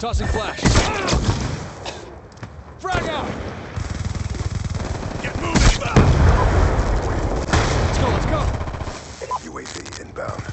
Tossing flash. Frag out! Get moving! Let's go, let's go! UAV inbound.